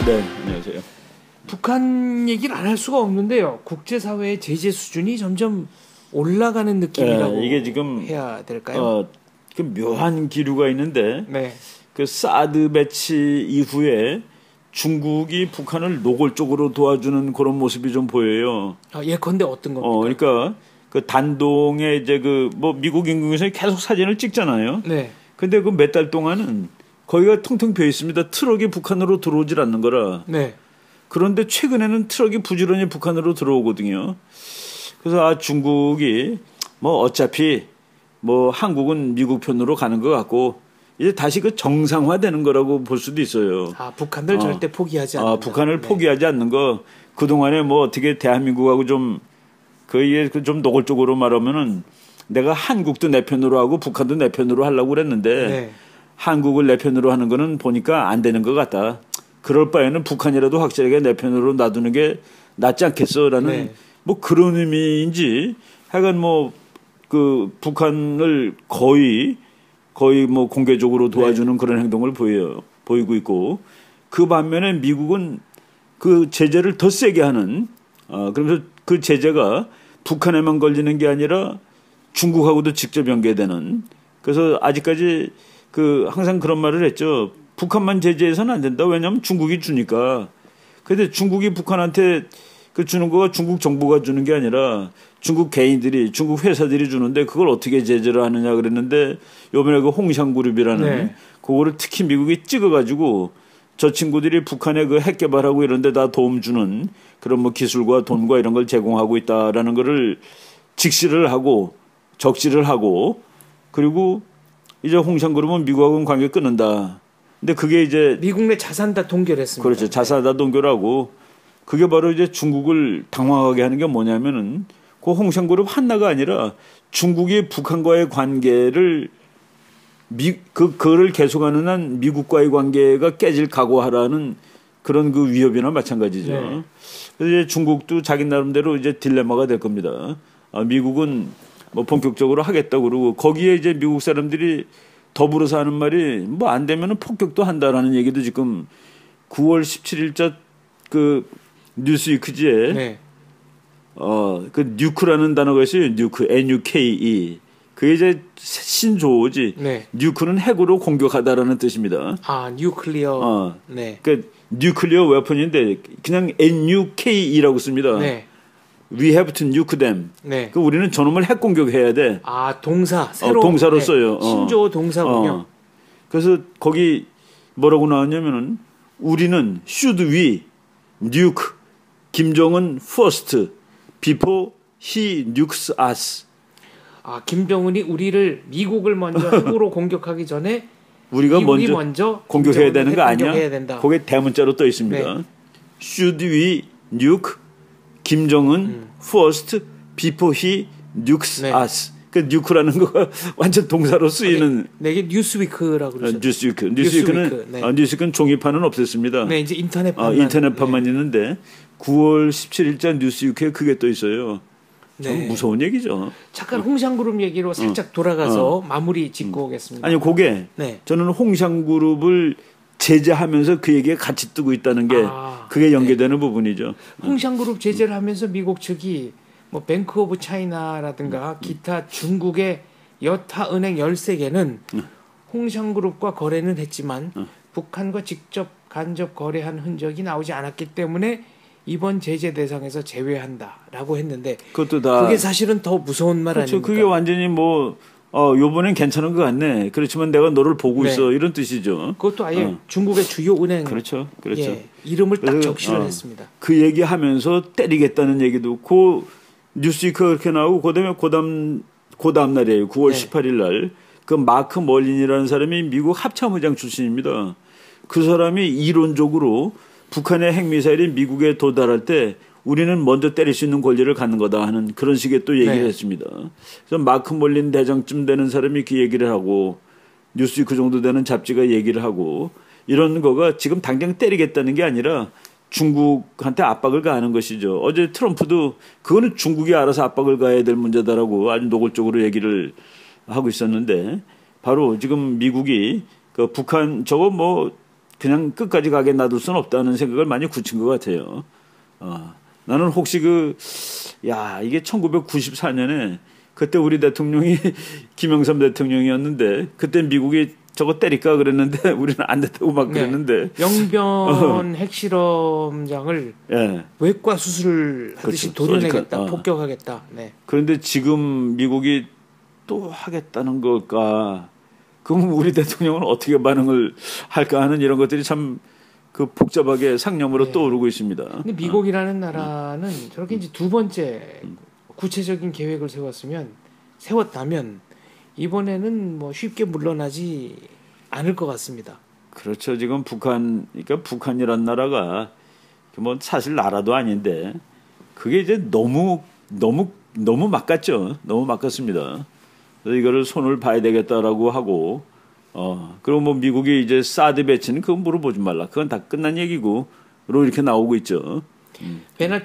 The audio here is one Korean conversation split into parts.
네, 안녕하세요. 북한 얘기를 안 할 수가 없는데요. 국제사회의 제재 수준이 점점 올라가는 느낌이라고 네, 이게 지금 해야 될까요? 그 묘한 기류가 있는데 네. 그 사드 배치 이후에 중국이 북한을 노골적으로 도와주는 그런 모습이 좀 보여요. 예컨대 어떤 겁니까? 그러니까 그 단동에 이제 그 뭐 미국 인공위성이 계속 사진을 찍잖아요. 네. 근데 그 몇 달 동안은 거기가 텅텅 비어 있습니다. 트럭이 북한으로 들어오질 않는 거라. 네. 그런데 최근에는 트럭이 부지런히 북한으로 들어오거든요. 그래서 중국이 뭐 어차피 뭐 한국은 미국 편으로 가는 것 같고 이제 다시 그 정상화되는 거라고 볼 수도 있어요. 북한을 절대 포기하지 않는다. 북한을 네. 포기하지 않는 거. 그동안에 뭐 어떻게 대한민국하고 좀 거기에 좀 노골적으로 말하면은 내가 한국도 내 편으로 하고 북한도 내 편으로 하려고 그랬는데 네. 한국을 내 편으로 하는 거는 보니까 안 되는 것 같다. 그럴 바에는 북한이라도 확실하게 내 편으로 놔두는 게 낫지 않겠어라는 네. 뭐 그런 의미인지 하여간 뭐 그 북한을 거의 뭐 공개적으로 도와주는 네. 그런 행동을 보이고 있고 그 반면에 미국은 그 제재를 더 세게 하는 그러면서 그 제재가 북한에만 걸리는 게 아니라 중국하고도 직접 연계되는 그래서 아직까지 그 항상 그런 말을 했죠. 북한만 제재해서는 안 된다. 왜냐하면 중국이 주니까. 그런데 중국이 북한한테 그 주는 거가 중국 정부가 주는 게 아니라 중국 개인들이 중국 회사들이 주는데 그걸 어떻게 제재를 하느냐 그랬는데 요번에 그 홍샹그룹이라는 네. 그거를 특히 미국이 찍어가지고 저 친구들이 북한에 그 핵 개발하고 이런 데 다 도움 주는 그런 뭐 기술과 돈과 이런 걸 제공하고 있다라는 거를 직시를 하고 적시를 하고 그리고 이제 홍샹그룹은 미국하고는 관계 끊는다. 근데 그게 이제 미국 내 자산 다 동결했습니다. 그렇죠. 자산 다 동결하고 그게 바로 이제 중국을 당황하게 하는 게 뭐냐면은 그 홍샹그룹 하나가 아니라 중국이 북한과의 관계를 그거를 계속하는 한 미국과의 관계가 깨질 각오하라는 그런 그 위협이나 마찬가지죠. 네. 그래서 이제 중국도 자기 나름대로 이제 딜레마가 될 겁니다. 미국은 뭐 본격적으로 하겠다고 그러고 거기에 이제 미국 사람들이 더불어서 하는 말이 뭐 안 되면은 폭격도 한다라는 얘기도 지금 9월 17일자 그 뉴스위크지에 네. 그 뉴크라는 단어가 있어요. 뉴크, NUKE. 그게 이제 신조어지. 네. 뉴크는 핵으로 공격하다라는 뜻입니다. 뉴클리어. 네. 그 뉴클리어 웨폰인데 그냥 NUKE라고 씁니다. 네. We have to nuke them. 네. 그 우리는 저놈을 핵 공격해야 돼. 동사 새로 동사로 네. 써요. 신조어 동사군요. 그래서 거기 뭐라고 나왔냐면은 우리는 should we nuke 김정은 first before he nukes us. 김정은이 우리를 미국을 먼저 핵으로 공격하기 전에 우리가 미국이 먼저 공격해야 되는 거 아니야? 공격해야 된다. 거기에 대문자로 떠 있습니다. 네. Should we nuke 김정은 first before he nukes 네. us. 그 뉴크라는 거가 완전 동사로 쓰이는. 네, 이게 뉴스위크라고 그러죠. 뉴스위크는 네. 뉴스위크는 종이판은 없앴습니다. 네, 이제 인터넷판만. 인터넷판만 네. 있는데 9월 17일자 뉴스위크에 그게 떠 있어요. 참 네. 무서운 얘기죠. 잠깐 홍샹그룹 얘기로 살짝 돌아가서 마무리 짓고 오겠습니다. 아니 그게 네. 저는 홍샹그룹을 제재하면서 그 얘기가 같이 뜨고 있다는 게 그게 연계되는 부분이죠. 홍샹그룹 제재를 하면서 미국 측이 뭐 뱅크 오브 차이나라든가 기타 중국의 여타 은행 13개는 홍샹그룹과 거래는 했지만 북한과 직접 간접 거래한 흔적이 나오지 않았기 때문에 이번 제재 대상에서 제외한다라고 했는데 그것도 다 그게 사실은 더 무서운 말 그렇죠. 아닙니까? 그게 완전히 뭐 요번엔 괜찮은 것 같네. 그렇지만 내가 너를 보고 네. 있어. 이런 뜻이죠. 그것도 아예 중국의 주요 은행 그렇죠. 이름을 딱 그래서, 적시를 했습니다. 그 얘기하면서 때리겠다는 얘기도 그 뉴스위크가 그렇게 나오고 그다음에 그 다음 날이에요. 9월 네. 18일 날 그 마크 멀린이라는 사람이 미국 합참의장 출신입니다. 그 사람이 이론적으로 북한의 핵미사일이 미국에 도달할 때 우리는 먼저 때릴 수 있는 권리를 갖는 거다 하는 그런 식의 또 얘기를 네. 했습니다. 그래서 마크 몰린 대장쯤 되는 사람이 그 얘기를 하고 뉴스위크 정도 되는 잡지가 얘기를 하고 이런 거가 지금 당장 때리겠다는 게 아니라 중국한테 압박을 가하는 것이죠. 어제 트럼프도 그거는 중국이 알아서 압박을 가해야 될 문제다라고 아주 노골적으로 얘기를 하고 있었는데 바로 지금 미국이 그 북한 저거 뭐 그냥 끝까지 가게 놔둘 수는 없다는 생각을 많이 굳힌 것 같아요. 나는 혹시 이게 1994년에 그때 우리 대통령이 김영삼 대통령이었는데 그때 미국이 저거 때릴까 그랬는데 우리는 안 됐다고 막 그랬는데 영변 핵실험장을 외과 수술을 하듯이 그렇죠. 도려내겠다, 폭격하겠다. 네. 그런데 지금 미국이 또 하겠다는 걸까? 그럼 우리 대통령은 어떻게 반응을 할까 하는 이런 것들이 참 복잡하게 상념으로 떠오르고 있습니다. 근데 미국이라는 나라는 저렇게 이제 두 번째 구체적인 계획을 세웠다면 이번에는 뭐 쉽게 물러나지 않을 것 같습니다. 그렇죠. 지금 그러니까 북한이란 나라가 뭐 사실 나라도 아닌데 그게 이제 너무 막갔죠. 너무 막갔습니다. 그래서 이거를 손을 봐야 되겠다라고 하고 그리고 뭐 미국이 이제 사드 배치는 그거 물어보지 말라. 그건 다 끝난 얘기고 로 이렇게 나오고 있죠. 배나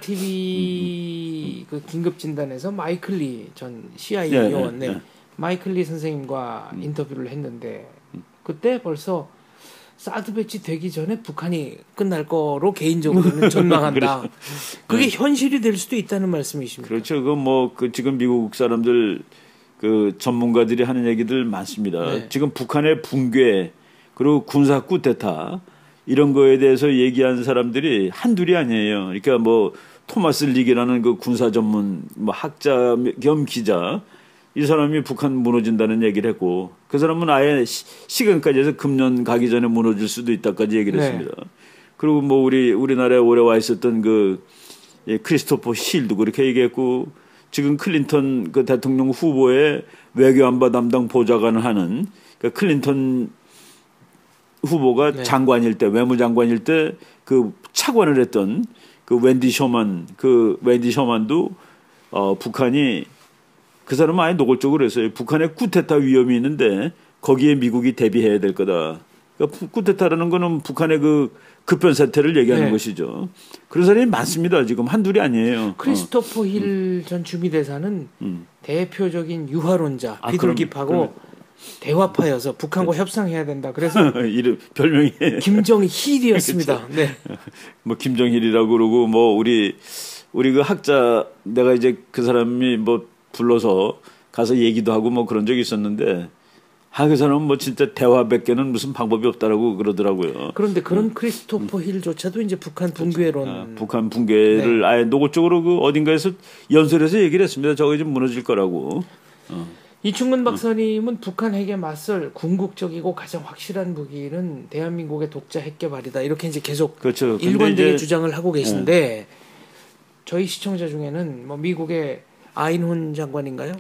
TV 그 긴급 진단에서 마이클 리 전 CIA 요원 마이클 리 선생님과 인터뷰를 했는데 그때 벌써 사드 배치 되기 전에 북한이 끝날 거로 개인적으로는 전망한다. 그게 현실이 될 수도 있다는 말씀이십니까? 그렇죠. 지금 미국 사람들 전문가들이 하는 얘기들 많습니다. 지금 북한의 붕괴 그리고 군사 쿠데타 이런 거에 대해서 얘기한 사람들이 한둘이 아니에요. 그러니까 토마스 릭이라는 그 군사 전문 학자 겸 기자 이 사람이 북한 무너진다는 얘기를 했고 그 사람은 아예 시간까지 해서 금년 가기 전에 무너질 수도 있다까지 얘기를 했습니다. 그리고 우리나라에 오래 와 있었던 크리스토퍼 힐도 그렇게 얘기했고 지금 클린턴 대통령 후보의 외교안보 담당 보좌관을 하는 클린턴 후보가 장관일 때 외무장관일 때 차관을 했던 웬디 셔만도 북한이 그 사람은 아예 노골적으로 했어요. 북한의 쿠데타 위험이 있는데 거기에 미국이 대비해야 될 거다. 그러니까 쿠데타라는 거는 북한의 급변 사태를 얘기하는 것이죠. 그런 사람이 많습니다. 지금 한둘이 아니에요. 크리스토퍼 힐 전 주미대사는 대표적인 유화론자, 비둘기파고 대화파여서 북한과 협상해야 된다. 그래서 이름 별명이 김정힐이었습니다. 네. 김정힐이라고 그러고 우리 학자 내가 이제 그 사람이 불러서 가서 얘기도 하고 그런 적이 있었는데 그 사람은 진짜 대화밖에는 무슨 방법이 없다라고 그러더라고요. 그런데 그런 크리스토퍼 힐조차도 이제 북한 붕괴론 북한 붕괴를 아예 노골적으로 어딘가에서 연설해서 얘기를 했습니다. 저거 좀 무너질 거라고. 이충근 박사님은 북한 핵에 맞설 궁극적이고 가장 확실한 무기는 대한민국의 독자 핵 개발이다. 이렇게 이제 계속 그렇죠. 일관되게 주장을 하고 계신데 저희 시청자 중에는 미국의 아인혼 장관인가요?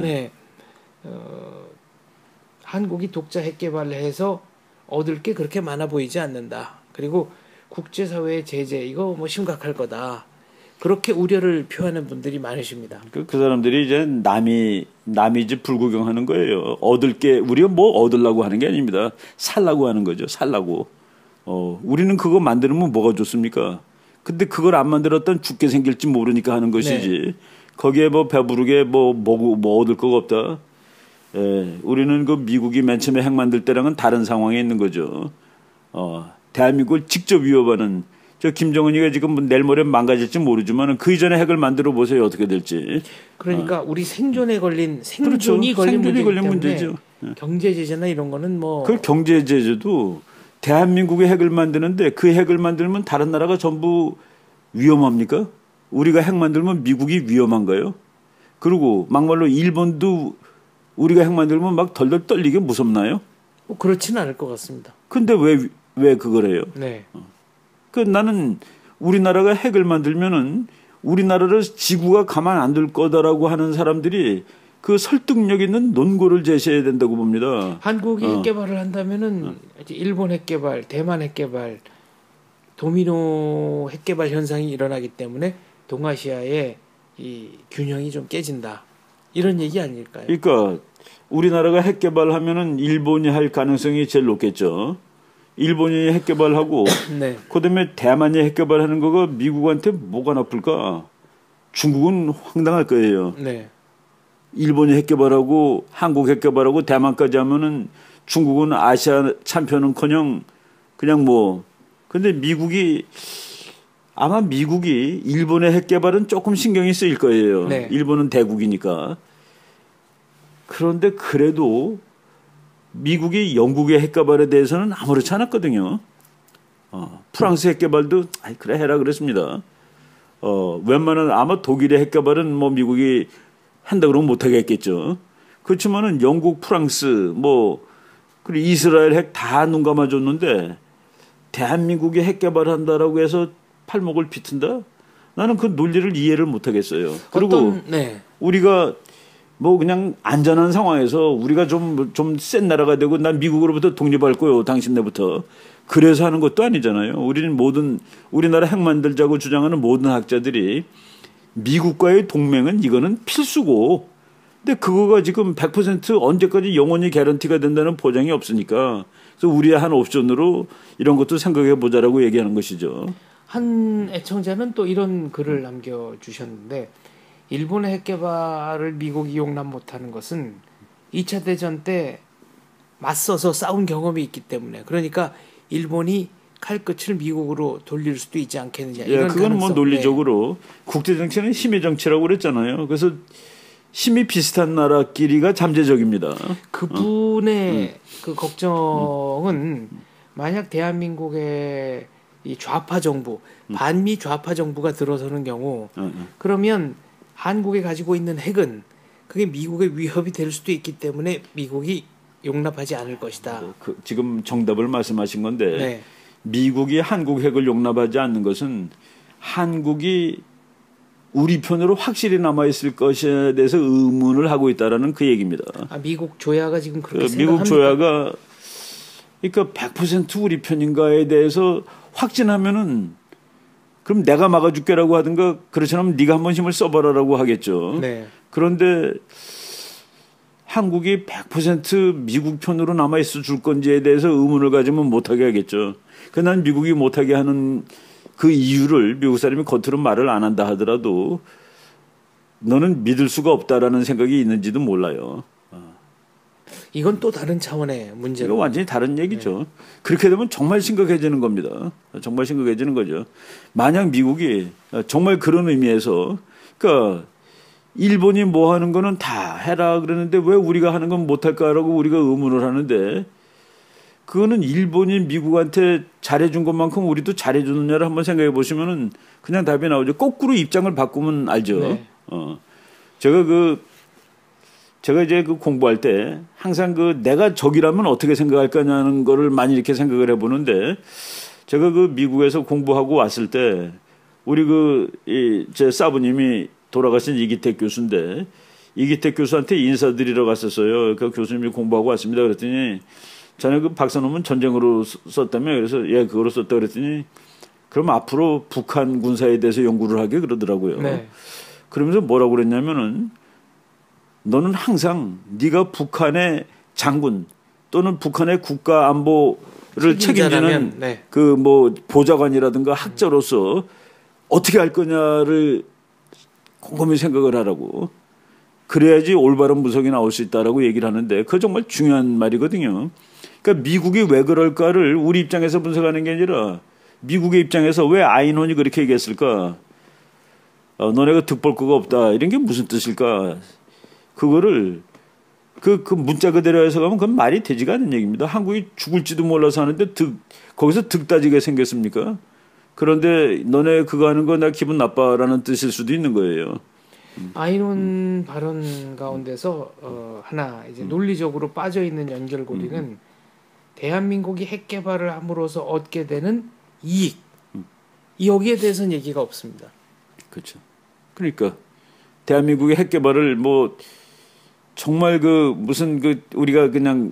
한국이 독자 핵 개발을 해서 얻을 게 그렇게 많아 보이지 않는다. 그리고 국제사회의 제재 이거 심각할 거다. 그렇게 우려를 표하는 분들이 많으십니다. 그 사람들이 이제 남이 집 불구경하는 거예요. 얻을 게 우리가 얻으려고 하는 게 아닙니다. 살라고 하는 거죠. 살라고. 우리는 그거 만들면 뭐가 좋습니까? 근데 그걸 안 만들었던 죽게 생길지 모르니까 하는 것이지. 거기에 배부르게 얻을 거가 없다. 우리는 미국이 맨 처음에 핵 만들 때랑은 다른 상황에 있는 거죠. 대한민국을 직접 위협하는 김정은이가 지금 내일 모레 망가질지 모르지만 그 이전에 핵을 만들어 보세요. 어떻게 될지. 그러니까 우리 생존이 걸린 문제죠. 경제 제재나 이런 거는 그 경제 제재도 대한민국의 핵을 만드는데 그 핵을 만들면 다른 나라가 전부 위험합니까? 우리가 핵 만들면 미국이 위험한가요? 그리고 막말로 일본도 우리가 핵 만들면 덜덜 떨리게 무섭나요? 그렇지는 않을 것 같습니다. 근데 왜 그걸 해요? 네. 나는 우리나라가 핵을 만들면은 우리나라를 지구가 가만 안 둘 거다라고 하는 사람들이 설득력 있는 논거를 제시해야 된다고 봅니다. 한국이 핵 개발을 한다면은 일본 핵 개발, 대만 핵 개발, 도미노 핵 개발 현상이 일어나기 때문에 동아시아의 이 균형이 좀 깨진다. 이런 얘기 아닐까요? 그러니까 우리나라가 핵 개발하면은 일본이 할 가능성이 제일 높겠죠. 일본이 핵 개발하고 그다음에 대만이 핵 개발하는 거가 미국한테 뭐가 나쁠까? 중국은 황당할 거예요. 일본이 핵 개발하고 한국 핵 개발하고 대만까지 하면은 중국은 아시아 참편은커녕 그냥 뭐 근데 아마 미국이 일본의 핵 개발은 조금 신경이 쓰일 거예요. 네. 일본은 대국이니까. 그런데 그래도 미국이 영국의 핵 개발에 대해서는 아무렇지 않았거든요. 프랑스 핵 개발도 그래 해라 그랬습니다. 웬만한 아마 독일의 핵 개발은 뭐 미국이 한다 그러면 못하게 했겠죠. 그렇지만은 영국, 프랑스, 뭐 그리고 이스라엘 핵 다 눈 감아줬는데 대한민국이 핵 개발한다라고 해서 팔목을 비튼다? 나는 그 논리를 이해를 못하겠어요. 그리고 네. 우리가 뭐 그냥 안전한 상황에서 우리가 좀 센 나라가 되고 난 미국으로부터 독립할 거요. 당신네부터. 그래서 하는 것도 아니잖아요. 우리나라 핵 만들자고 주장하는 모든 학자들이 미국과의 동맹은 이거는 필수고 근데 그거가 지금 100% 언제까지 영원히 개런티가 된다는 보장이 없으니까 그래서 우리의 한 옵션으로 이런 것도 생각해 보자라고 얘기하는 것이죠. 한 애청자는 또 이런 글을 남겨주셨는데 일본의 핵 개발을 미국이 용납 못하는 것은 2차 대전 때 맞서서 싸운 경험이 있기 때문에 그러니까 일본이 칼끝을 미국으로 돌릴 수도 있지 않겠느냐. 예, 그건 뭐 논리적으로 국제 정치는 힘의 정치라고 그랬잖아요. 그래서 힘이 비슷한 나라끼리가 잠재적입니다. 그분의 그 걱정은 만약 대한민국의 이 좌파 정부, 반미 좌파 정부가 들어서는 경우 그러면 한국이 가지고 있는 핵은 그게 미국의 위협이 될 수도 있기 때문에 미국이 용납하지 않을 것이다. 지금 정답을 말씀하신 건데 네. 미국이 한국 핵을 용납하지 않는 것은 한국이 우리 편으로 확실히 남아있을 것에 대해서 의문을 하고 있다라는 그 얘기입니다. 미국 조야가 지금 그렇게 생각합니까? 미국 조야가 그러니까 100% 우리 편인가에 대해서 확진하면은 그럼 내가 막아줄게라고 하든가 그렇지 않으면 네가 한번 힘을 써봐라라고 하겠죠. 네. 그런데 한국이 100% 미국 편으로 남아있어 줄 건지에 대해서 의문을 가지면 못하게 하겠죠. 난 미국이 못하게 하는 그 이유를 미국 사람이 겉으로 말을 안 한다 하더라도 너는 믿을 수가 없다라는 생각이 있는지도 몰라요. 이건 또 다른 차원의 문제로. 이거 완전히 다른 얘기죠. 네. 그렇게 되면 정말 심각해지는 겁니다. 정말 심각해지는 거죠. 만약 미국이 정말 그런 의미에서 그러니까 일본이 뭐 하는 거는 다 해라 그러는데 왜 우리가 하는 건 못할까라고 우리가 의문을 하는데 그거는 일본이 미국한테 잘해준 것만큼 우리도 잘해주느냐를 한번 생각해 보시면은 그냥 답이 나오죠. 거꾸로 입장을 바꾸면 알죠. 네. 제가 이제 그 공부할 때 항상 내가 적이라면 어떻게 생각할 거냐는 거를 많이 이렇게 생각을 해보는데 제가 미국에서 공부하고 왔을 때 우리 제 사부님이 돌아가신 이기택 교수인데 이기택 교수한테 인사드리러 갔었어요. 그 교수님이 공부하고 왔습니다. 그랬더니 자네 박사 논문 전쟁으로 썼다며 그래서 예 그거로 썼다 그랬더니 그럼 앞으로 북한 군사에 대해서 연구를 하게 그러더라고요. 네. 그러면서 뭐라고 그랬냐면은 너는 항상 네가 북한의 장군 또는 북한의 국가 안보를 책임지는 네. 보좌관이라든가 학자로서 어떻게 할 거냐를 곰곰이 생각을 하라고. 그래야지 올바른 분석이 나올 수 있다라고 얘기를 하는데 그거 정말 중요한 말이거든요. 그러니까 미국이 왜 그럴까를 우리 입장에서 분석하는 게 아니라 미국의 입장에서 왜 아인혼이 그렇게 얘기했을까? 너네가 득볼 거가 없다. 이런 게 무슨 뜻일까? 그거를 그 문자 그대로 해석하면 그건 말이 되지가 않는 얘기입니다. 한국이 죽을지도 몰라서 하는데 거기서 득 따지게 생겼습니까? 그런데 너네 그거 하는 거 나 기분 나빠라는 뜻일 수도 있는 거예요. 아이론 발언 가운데서 하나 이제 논리적으로 빠져 있는 연결고리는 대한민국이 핵 개발을 함으로써 얻게 되는 이익 여기에 대해서는 얘기가 없습니다. 그렇죠. 그러니까 대한민국의 핵 개발을 정말 무슨 우리가 그냥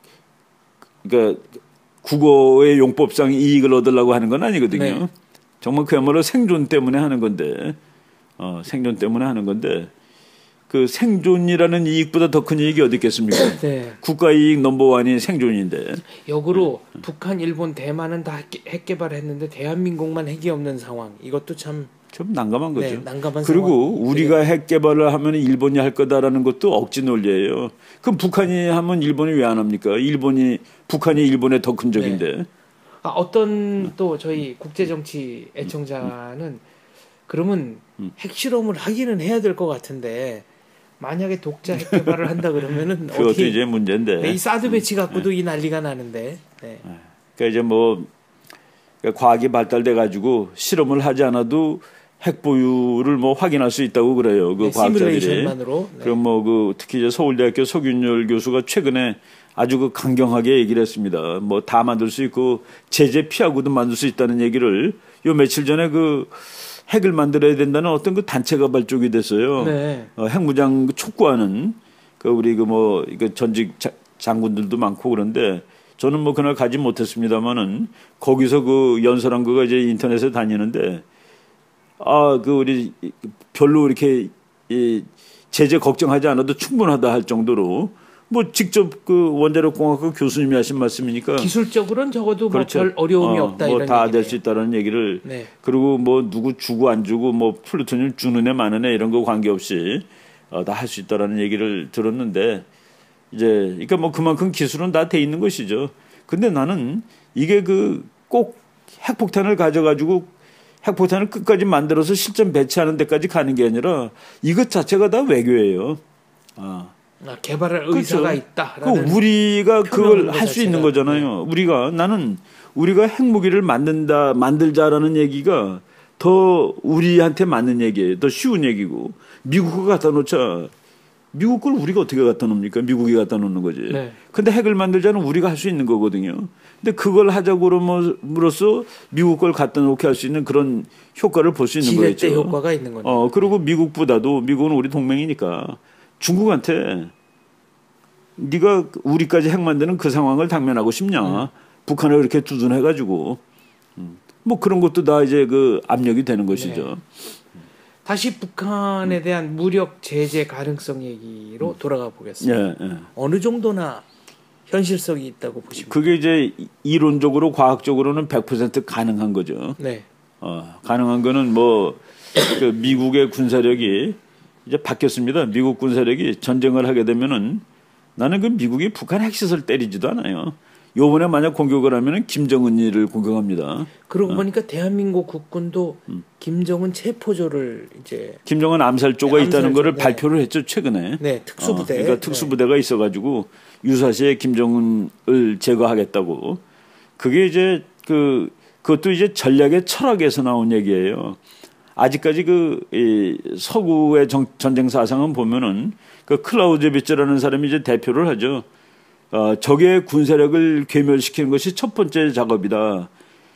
그러니까 국어의 용법상 이익을 얻으려고 하는 건 아니거든요. 네. 정말 그야말로 생존 때문에 하는 건데, 생존 때문에 하는 건데, 그 생존이라는 이익보다 더 큰 이익이 어디 있겠습니까? 네. 국가 이익 넘버원이 생존인데. 역으로 북한, 일본, 대만은 다 핵 개발했는데 대한민국만 핵이 없는 상황. 이것도 좀 난감한 거죠. 네, 난감한 그리고 상황. 우리가 핵 개발을 하면 일본이 할 거다라는 것도 억지 논리예요. 그럼 북한이 하면 일본이 왜 안 합니까? 북한이 일본의 더 큰 적인데. 네. 어떤 또 저희 국제정치 애청자는 그러면 핵실험을 하기는 해야 될 것 같은데 만약에 독자 핵 개발을 한다 그러면은 그것도 어떻게 이제 문제인데. 네, 이 사드 배치 갖고도 이 난리가 나는데. 네. 그러니까 이제 뭐 그러니까 과학이 발달돼 가지고 실험을 하지 않아도 핵 보유를 뭐 확인할 수 있다고 그래요. 그 네, 과학자들이. 시뮬레이션만으로. 네. 그럼 뭐 그 특히 이제 서울대학교 석윤열 교수가 최근에 아주 그 강경하게 얘기를 했습니다. 뭐 다 만들 수 있고 제재 피하고도 만들 수 있다는 얘기를 요 며칠 전에 그 핵을 만들어야 된다는 어떤 그 단체가 발족이 됐어요. 네. 핵무장 촉구하는 그 우리 그 뭐 이거 전직 장군들도 많고 그런데 저는 뭐 그날 가지 못했습니다만은 거기서 그 연설한 거가 이제 인터넷에 다니는데 그 우리 별로 이렇게 이 제재 걱정하지 않아도 충분하다 할 정도로 뭐 직접 그 원자력 공학과 교수님이 하신 말씀이니까 기술적으로는 적어도 그렇죠. 뭐 별 어려움이 없다 이런 다 얘기네요. 될 수 있다는 얘기를 네. 그리고 뭐 누구 주고 안 주고 뭐 플루토늄 주는 애 마는 애 이런 거 관계없이 다 할 수 있다라는 얘기를 들었는데 이제 그러니까 뭐 그만큼 기술은 다 돼 있는 것이죠. 근데 나는 이게 그 꼭 핵폭탄을 가져가지고 핵폭탄을 끝까지 만들어서 실전 배치하는 데까지 가는 게 아니라 이것 자체가 다 외교예요. 개발할 의사가 그렇죠. 있다라는 우리가 그걸 할 수 자체가. 있는 거잖아요. 우리가 핵무기를 만들자라는 얘기가 더 우리한테 맞는 얘기예요. 더 쉬운 얘기고 미국 거 갖다 놓자. 미국 걸 우리가 어떻게 갖다 놓습니까? 미국이 갖다 놓는 거지. 네. 근데 핵을 만들자는 우리가 할 수 있는 거거든요. 근데 그걸 하자고 그럼으로써 미국 걸 갖다 놓게 할 수 있는 그런 효과를 볼 수 있는 거겠죠. 지렛대 효과가 있는 거죠. 그리고 미국보다도 미국은 우리 동맹이니까 중국한테 네가 우리까지 핵 만드는 그 상황을 당면하고 싶냐. 북한을 이렇게 두둔해가지고 뭐 그런 것도 다 이제 그 압력이 되는 것이죠. 네. 다시 북한에 대한 무력 제재 가능성 얘기로 돌아가 보겠습니다. 예. 어느 정도나 현실성이 있다고 보십니까? 그게 이제 이론적으로 과학적으로는 100% 가능한 거죠. 네. 가능한 거는 뭐 그 미국의 군사력이 이제 바뀌었습니다. 미국 군사력이 전쟁을 하게 되면은 나는 그 미국이 북한 핵시설 때리지도 않아요. 요번에 만약 공격을 하면은 김정은이를 공격합니다. 그러고 보니까 대한민국 국군도 김정은 체포조를 이제 김정은 암살조가 네, 있다는 거를 네. 발표를 했죠 최근에. 네, 특수부대. 그러니까 특수부대가 있어가지고 유사시에 김정은을 제거하겠다고. 그게 이제 그것도 이제 전략의 철학에서 나온 얘기예요. 아직까지 이 서구의 전쟁 사상은 보면은 그 클라우제비츠라는 사람이 이제 대표를 하죠. 적의 군사력을 괴멸시키는 것이 첫 번째 작업이다.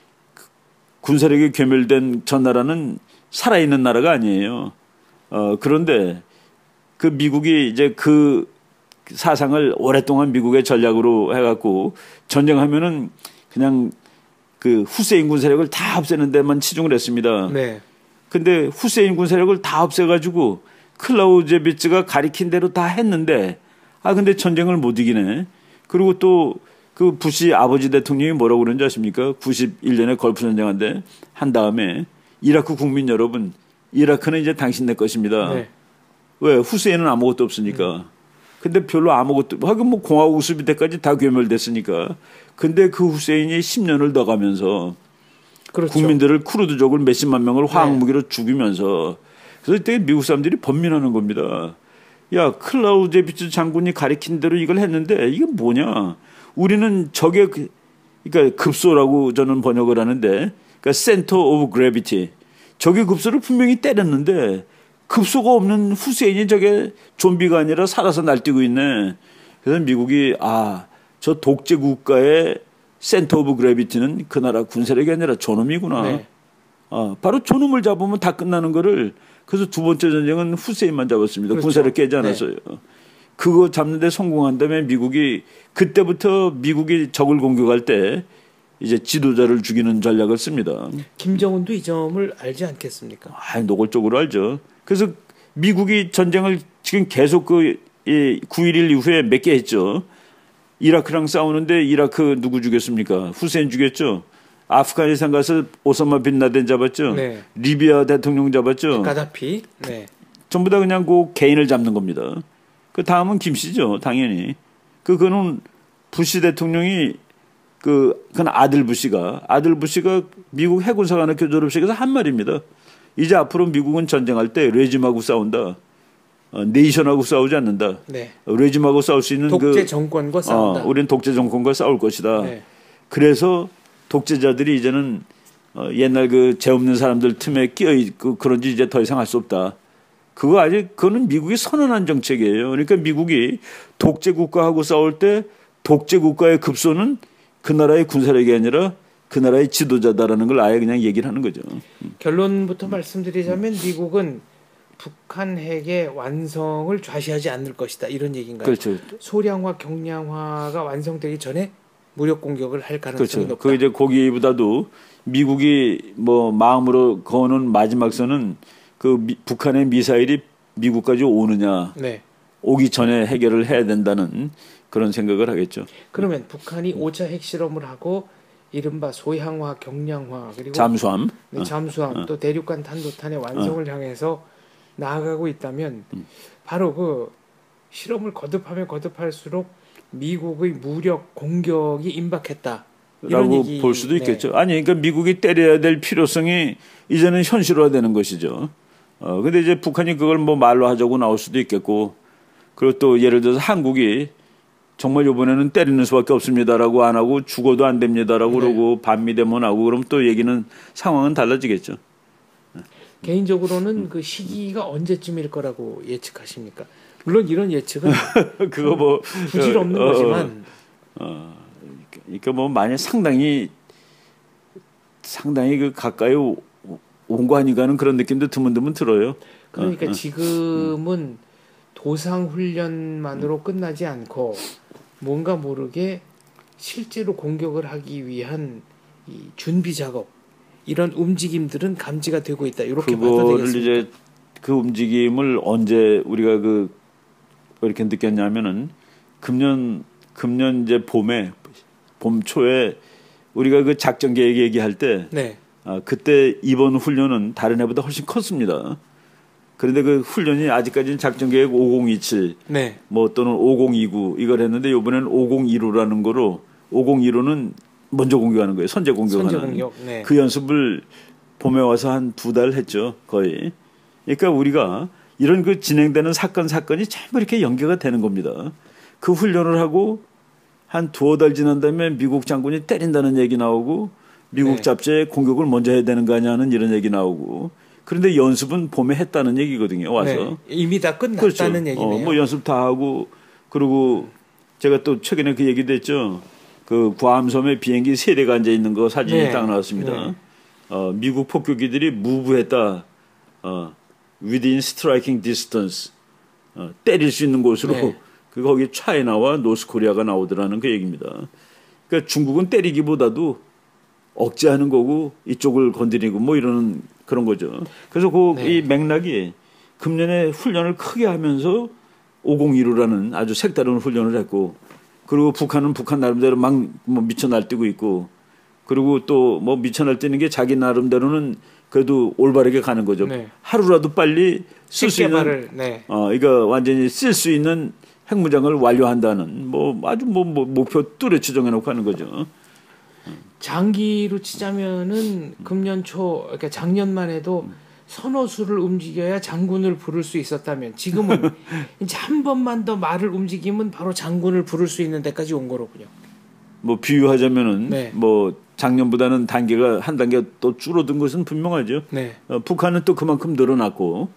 군사력이 괴멸된 전 나라는 살아있는 나라가 아니에요. 그런데 그 미국이 이제 그 사상을 오랫동안 미국의 전략으로 해갖고 전쟁하면은 그냥 그 후세인 군사력을 다 없애는 데만 치중을 했습니다. 네. 근데 후세인 군사력을 다 없애가지고 클라우제비츠가 가리킨 대로 다 했는데 근데 전쟁을 못 이기네. 그리고 또 그 부시 아버지 대통령이 뭐라고 그러는지 아십니까? 91년에 걸프 전쟁한데 한 다음에 이라크 국민 여러분, 이라크는 이제 당신네 것입니다. 네. 왜? 후세인은 아무것도 없으니까. 근데 별로 아무것도, 하긴 뭐 공화국 수비 때까지 다 괴멸됐으니까. 근데 그 후세인이 10년을 더 가면서 그렇죠. 국민들을 쿠르드족을 몇십만 명을 화학무기로 죽이면서 그래서 이때 미국 사람들이 번민하는 겁니다. 야, 클라우제비츠 장군이 가리킨 대로 이걸 했는데 이게 뭐냐? 우리는 적의 그러니까 급소라고 저는 번역을 하는데 그러니까 센터 오브 그래비티. 적의 급소를 분명히 때렸는데 급소가 없는 후세인이 저게 좀비가 아니라 살아서 날뛰고 있네. 그래서 미국이 저 독재 국가의 센터 오브 그래비티는 그 나라 군사력이 아니라 저놈이구나. 네. 바로 저놈을 잡으면 다 끝나는 거를 그래서 두 번째 전쟁은 후세인만 잡았습니다. 그렇죠. 군사를 깨지 않았어요. 네. 그거 잡는데 성공한 다음에 미국이 그때부터 미국이 적을 공격할 때 이제 지도자를 죽이는 전략을 씁니다. 김정은도 이 점을 알지 않겠습니까? 노골적으로 알죠. 그래서 미국이 전쟁을 지금 계속 9.11 이후에 몇 개 했죠. 이라크랑 싸우는데 이라크 누구 죽였습니까? 후세인 죽였죠. 아프가니스탄 가서 오사마 빈 라덴 잡았죠. 네. 리비아 대통령 잡았죠. 가다피. 네. 전부 다 그냥 그 개인을 잡는 겁니다. 그 다음은 김씨죠, 당연히. 그거는 부시 대통령이 그건 아들 부시가 미국 해군사관학교 졸업식에서 한 말입니다. 이제 앞으로 미국은 전쟁할 때 레짐하고 싸운다. 네이션하고 싸우지 않는다. 네. 레짐하고 싸울 수 있는 독재 정권과 싸운다. 우리는 독재 정권과 싸울 것이다. 네. 그래서 독재자들이 이제는 옛날 그 죄 없는 사람들 틈에 끼어 있고 그런지 이제 더 이상 할 수 없다. 그거는 미국이 선언한 정책이에요. 그러니까 미국이 독재 국가하고 싸울 때 독재 국가의 급소는 그 나라의 군사력이 아니라 그 나라의 지도자다라는 걸 아예 그냥 얘기를 하는 거죠. 결론부터 말씀드리자면 미국은 북한 핵의 완성을 좌시하지 않을 것이다. 이런 얘기인가요? 그렇죠. 소량화, 경량화가 완성되기 전에 무력 공격을 할 가능성이 그렇죠. 높다. 그 이제 거기보다도 미국이 뭐 마음으로 거는 마지막 선은 북한의 미사일이 미국까지 오느냐, 네. 오기 전에 해결을 해야 된다는 그런 생각을 하겠죠. 그러면 북한이 5차 핵실험을 하고 이른바 소형화, 경량화 그리고 잠수함, 네, 잠수함 또 대륙간 탄도탄의 완성을 향해서 나아가고 있다면 바로 그 실험을 거듭하면 거듭할수록 미국의 무력 공격이 임박했다. 이런 라고 얘기, 볼 수도 네. 있겠죠. 아니, 그러니까 미국이 때려야 될 필요성이 이제는 현실화되는 것이죠. 근데 이제 북한이 그걸 뭐 말로 하자고 나올 수도 있겠고, 그리고 또 예를 들어서 한국이 정말 이번에는 때리는 수밖에 없습니다라고 안 하고 죽어도 안 됩니다라고 네. 그러고 반미되면 그럼 또 얘기는 상황은 달라지겠죠. 개인적으로는 그 시기가 언제쯤일 거라고 예측하십니까? 물론 이런 예측은 그거 뭐 부질없는 거지만 그러니까 뭐 만약 상당히 그 가까이 온 거 아닌가는 그런 느낌도 드문드문 들어요. 그러니까 지금은 도상 훈련만으로 끝나지 않고 뭔가 모르게 실제로 공격을 하기 위한 이 준비 작업 이런 움직임들은 감지가 되고 있다. 이렇게 봐도 되겠습니다. 이제 그 움직임을 언제 우리가 이렇게 느꼈냐면은 금년 이제 봄 초에 우리가 그 작전 계획 얘기할 때 네. 그때 이번 훈련은 다른 해보다 훨씬 컸습니다. 그런데 그 훈련이 아직까지는 작전 계획 5027, 네. 뭐 또는 5029 이걸 했는데 이번에는 5015라는 거로 5015는 먼저 공격하는 거예요. 선제 공격하는. 공격. 네. 그 연습을 봄에 와서 한 2달 했죠. 거의. 그러니까 우리가 이런 그 진행되는 사건이 전부 이렇게 연계가 되는 겁니다. 그 훈련을 하고 한 2달 지난 다음에 미국 장군이 때린다는 얘기 나오고 미국 네. 잡지에 공격을 먼저 해야 되는 거 아니냐는 이런 얘기 나오고 그런데 연습은 봄에 했다는 얘기거든요. 와서. 네. 이미 다 끝났다는 그렇죠. 얘기네요. 뭐 연습 다 하고 그리고 제가 또 최근에 그 얘기도 했죠. 그 괌섬에 비행기 3대가 앉아 있는 거 사진이 네. 딱 나왔습니다. 네. 미국 폭격기들이 무브했다. within striking distance. 때릴 수 있는 곳으로 네. 거기 차이나와 노스코리아가 나오더라는 그 얘기입니다. 그러니까 중국은 때리기보다도 억제하는 거고 이쪽을 건드리고 뭐 이러는 그런 거죠. 그래서 이 맥락이 금년에 훈련을 크게 하면서 5015라는 아주 색다른 훈련을 했고 그리고 북한은 북한 나름대로 막 뭐 미쳐 날뛰고 있고 그리고 또 뭐 미쳐 날뛰는 게 자기 나름대로는 그래도 올바르게 가는 거죠. 네. 하루라도 빨리 쓸 수 있는 이거 완전히 쓸 수 있는 핵무장을 완료한다는 뭐 아주 뭐 목표 뚜렷이 정해놓고 하는 거죠. 장기로 치자면은 금년 초 그러니까 작년만 해도 서너 수를 움직여야 장군을 부를 수 있었다면 지금은 이제 한 번만 더 말을 움직이면 바로 장군을 부를 수 있는 데까지 온 거로군요. 뭐 비유하자면은 네. 뭐 작년보다는 단계가 한 단계 또 줄어든 것은 분명하죠. 네. 북한은 또 그만큼 늘어났고,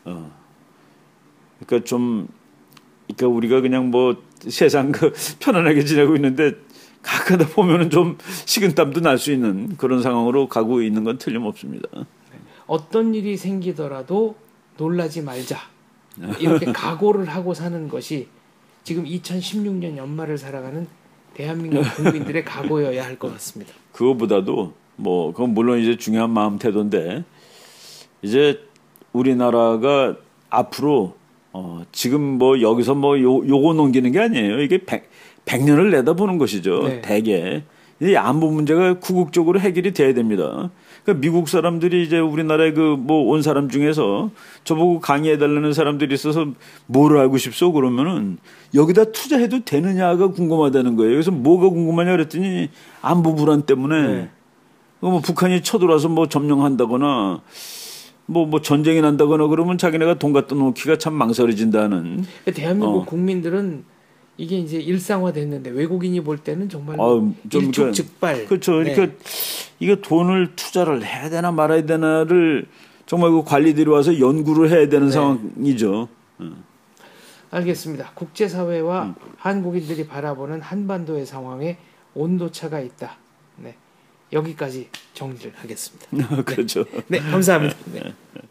그러니까 우리가 그냥 뭐 세상 편안하게 지내고 있는데 가끔다 보면은 좀 식은땀도 날 수 있는 그런 상황으로 가고 있는 건 틀림없습니다. 어떤 일이 생기더라도 놀라지 말자. 이렇게 각오를 하고 사는 것이 지금 2016년 연말을 살아가는 대한민국 국민들의 각오여야 할 것 같습니다. 그거보다도 뭐 그건 물론 이제 중요한 마음 태도인데 이제 우리나라가 앞으로 지금 뭐 여기서 뭐 요거 넘기는 게 아니에요. 이게 100년을 내다보는 것이죠. 네. 대개 이 안보 문제가 궁극적으로 해결이 돼야 됩니다. 그러니까 미국 사람들이 이제 우리나라에 그 뭐 온 사람 중에서 저보고 강의해달라는 사람들이 있어서 뭘 알고 싶소? 그러면은 여기다 투자해도 되느냐가 궁금하다는 거예요. 그래서 뭐가 궁금하냐 그랬더니 안보 불안 때문에 네. 뭐 북한이 쳐들어와서 뭐 점령한다거나 뭐 전쟁이 난다거나 그러면 자기네가 돈 갖다 놓기가 참 망설여진다는. 대한민국 국민들은 이게 이제 일상화됐는데 외국인이 볼 때는 정말 좀 일촉즉발. 그렇죠. 그러니까 이거 돈을 투자를 해야 되나 말아야 되나를 정말 그 관리들이 와서 연구를 해야 되는 상황이죠. 알겠습니다. 국제사회와 한국인들이 바라보는 한반도의 상황에 온도차가 있다. 네. 여기까지 정리를 하겠습니다. 그렇죠. 네, 감사합니다. 네.